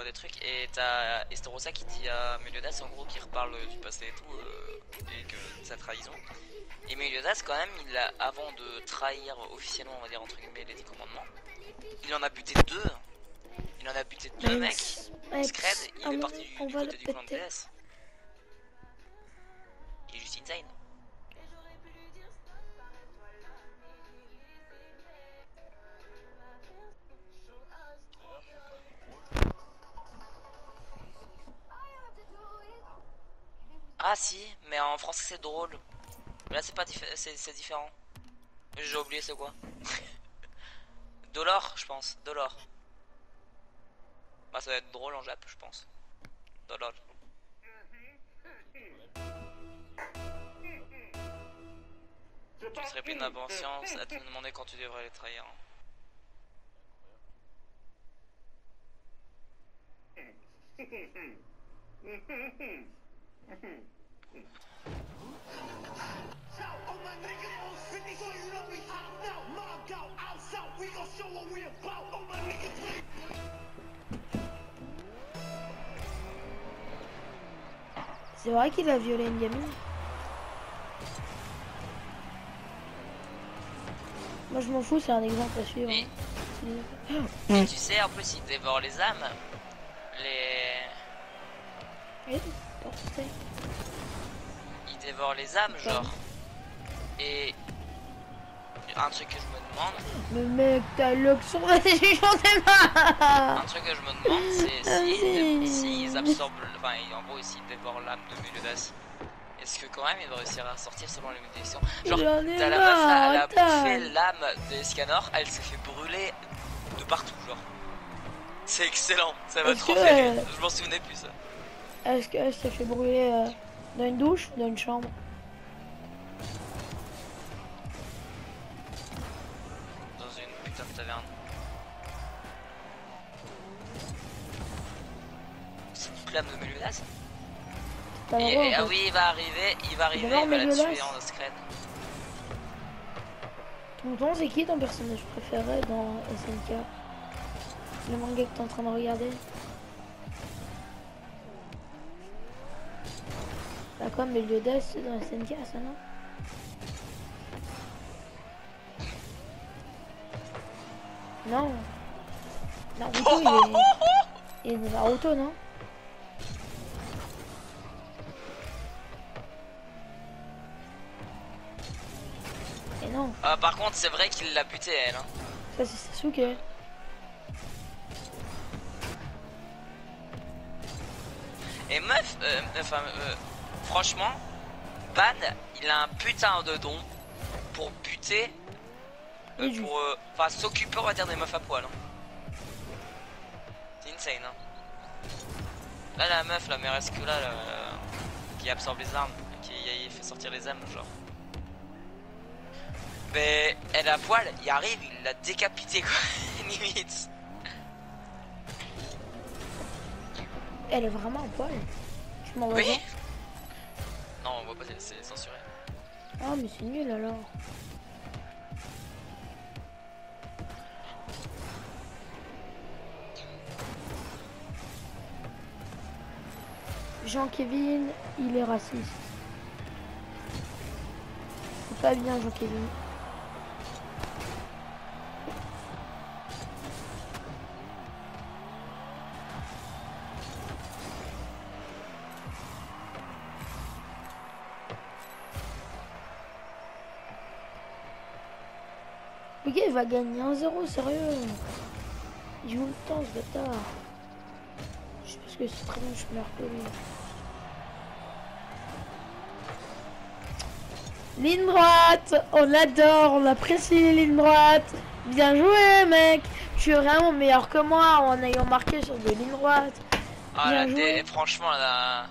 des trucs et t'as Esterosa qui dit à Meliodas en gros qui reparle du passé et tout et que sa trahison. Et Meliodas quand même avant de trahir officiellement on va dire entre guillemets les 10 commandements, il en a buté deux. Il en a buté deux mecs. Scred il est parti du côté du clan de DS. Il est juste insane. Ah si, mais en français c'est drôle. Mais là c'est pas c'est différent. J'ai oublié c'est quoi. Dollar je pense, dollar. Bah ça va être drôle en Jap je pense. Dollar. Tu serais pris de ma patience à te demander quand tu devrais les trahir. C'est vrai qu'il a violé une gamine. Moi je m'en fous, c'est un exemple à suivre. Et tu sais, en plus il dévore les âmes. Oui, il dévore les âmes genre. Et un truc que je me demande. Mais mec, t'as l'accent, j'en sais pas. Un truc que je me demande c'est si ils absorbent, enfin en gros s'ils dévorent l'âme de Meliodas, est-ce que quand même il va réussir à sortir selon les médiations? Genre t'as la meuf là, elle a bouffé l'âme d'Escanor, elle s'est fait brûler de partout genre. C'est excellent, ça va trop faire rire, je m'en souvenais plus ça. Est-ce qu'elle s'est fait brûler dans une douche ou dans une chambre? Dans une putain de taverne. C'est toute l'âme de Meliodas? Et ah oui, il va arriver, il va la tuer en scred. Tonton, c'est qui ton personnage préféré dans SNK? Le manga que t'es en train de regarder? Bah quoi, Meliodas c'est dans SNK ça non? Non. Naruto il est Naruto non? Et non. Par contre c'est vrai qu'il l'a buté elle hein. Ça c'est Sasuke. Et meuf, franchement, Ban, il a un putain de don pour buter, enfin s'occuper on va dire des meufs à poil. Hein. C'est insane. Hein. Là la meuf, la mairesse que là, qui absorbe les armes, qui fait sortir les âmes genre. Mais elle a poil, il arrive, il l'a décapité quoi, limite. Elle est vraiment en poil. Tu m'en vois? Oui. Non, on voit pas, c'est censuré. Ah, mais c'est nul alors. Jean-Kevin, il est raciste. C'est pas bien, Jean-Kevin. Le gars il va gagner 1-0, sérieux. Il joue le temps ce bâtard. Je sais parce que c'est très bien, je meurs que lui. Ligne droite, on adore, on apprécie les lignes droites. Bien joué mec, tu es vraiment meilleur que moi en ayant marqué sur des lignes droites. Ah là, franchement là...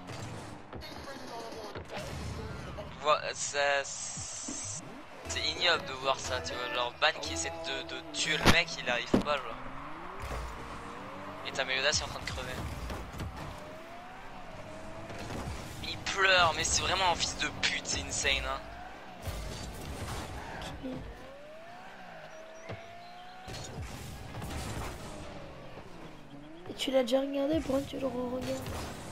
C'est ignoble de voir ça, tu vois, genre Ban qui essaie de tuer le mec, il arrive pas genre. Et ta Meliodas est en train de crever. Il pleure, mais c'est vraiment un fils de pute, c'est insane hein. tu l'as déjà regardé, pourquoi tu le re-regardes?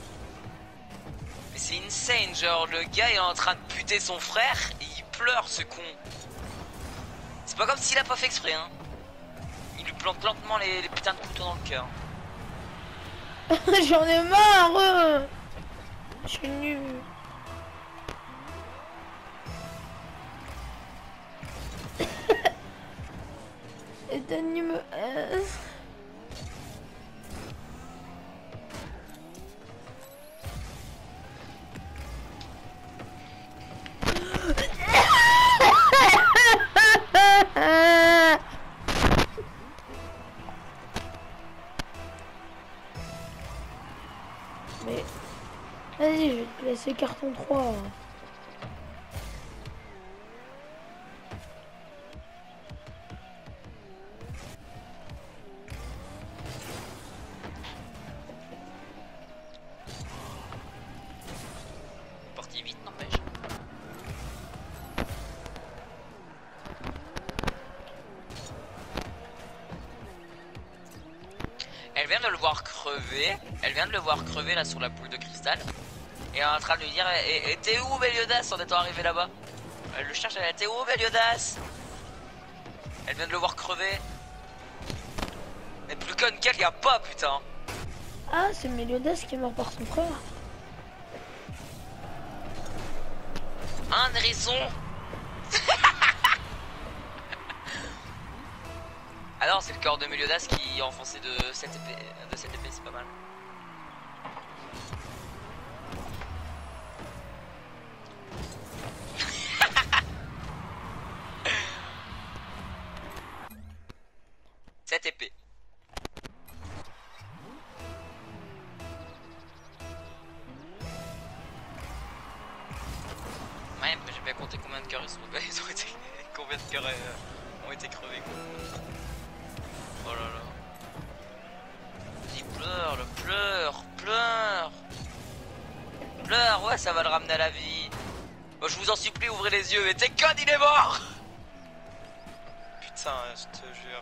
Mais c'est insane, genre le gars est en train de buter son frère et il pleure ce con. C'est pas comme s'il a pas fait exprès hein. Il lui plante lentement les putains de couteaux dans le cœur. J'en ai marre. Je suis nul. Et Dani me haisse. Mais vas-y, je vais te laisser carton 3. Parti vite, n'empêche. Elle vient de le voir crever. Elle vient de le voir crever là sur la boule de cristal. Et elle est en train de lui dire et t'es où Meliodas en étant arrivé là-bas? Elle le cherche, elle t'es où Meliodas? Elle vient de le voir crever. Mais plus conne qu'elle y a pas putain. Ah, c'est Meliodas qui est mort par son frère. Un hérisson. Alors c'est le corps de Meliodas qui est enfoncé de cette épée, c'est pas mal. Cette épée. Ouais, mais j'ai bien compté combien de cœurs ils ont été, combien de cœurs ont été crevés quoi. Oh là là. Il pleure, pleure, ouais ça va le ramener à la vie. Moi je vous en supplie, ouvrez les yeux, mais t'es con, il est mort. Putain, je te jure.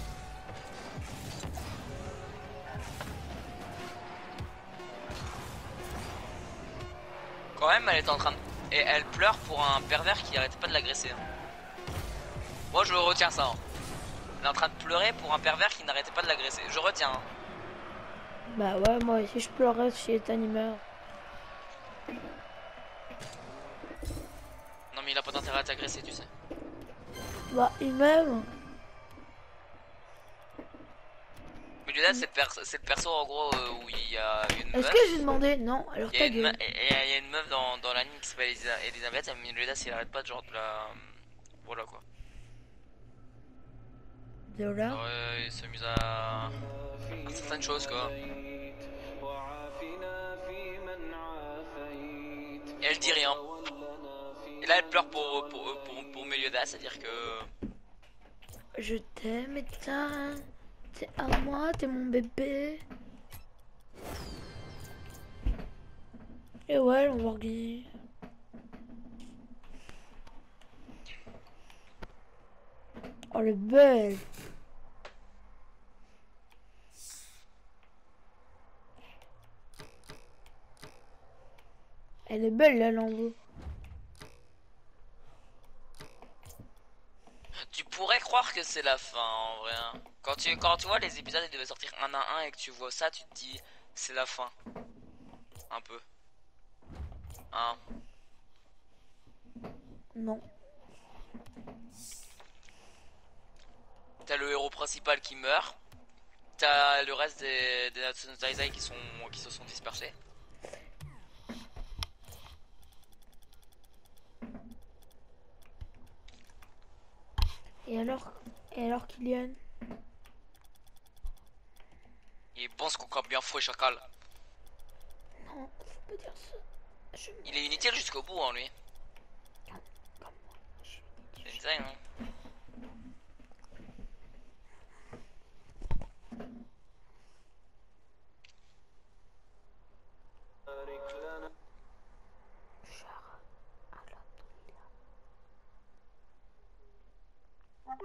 Quand même, elle est en train de... Et elle pleure pour un pervers qui arrête pas de l'agresser. Moi je retiens ça. Hein. Elle est en train de pleurer pour un pervers qui n'arrêtait pas de l'agresser. Je retiens. Hein. Bah ouais, moi aussi je pleurais si cet animal. Non mais il a pas d'intérêt à t'agresser, tu sais. Bah il m'aime. Meliodas c'est le perso en gros où il y a une meuf. Est-ce que j'ai demandé? Non, alors ta gueule. Il y a une meuf dans l'anime qui s'appelle Elisabeth, et Meliodas il arrête pas de genre de la... Voilà quoi. Voilà. Alors, il s'amuse à certaines choses quoi. Et elle dit rien. Et là elle pleure pour Meliodas, c'est-à-dire que... Je t'aime, Étienne. T'es à moi, t'es mon bébé. Et ouais, Lamborghini. Oh, elle est belle. Elle est belle, la Lambo. Tu pourrais croire que c'est la fin en vrai. Hein. Quand tu vois les épisodes ils devaient sortir un à un et que tu vois ça, tu te dis c'est la fin. Un peu. Hein. Non. T'as le héros principal qui meurt. T'as le reste des Natsuno Taizai qui se sont dispersés. Et alors Kylian? Il pense qu'on campe bien fouet chacal. Non, faut pas dire ça. Il est inutile jusqu'au bout hein lui. C'est insane hein. Je me mute.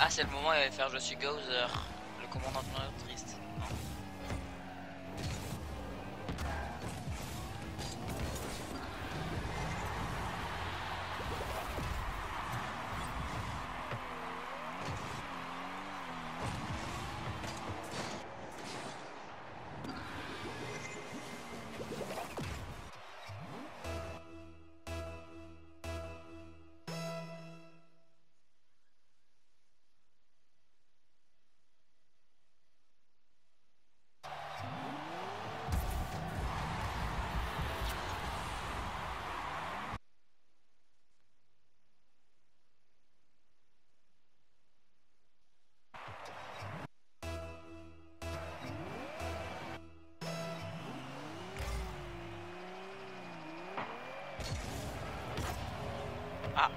Ah, c'est le moment où il va faire je suis Gowser, le commandant triste. Non. Ah.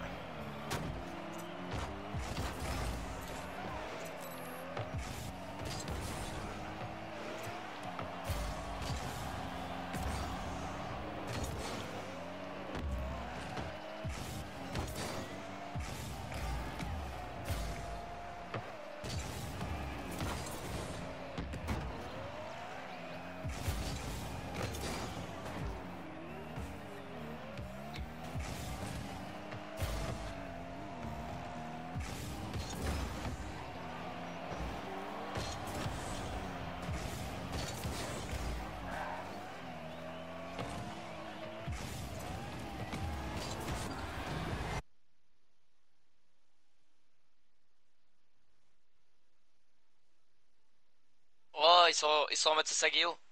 Oh, ils sont en mode Sasageo.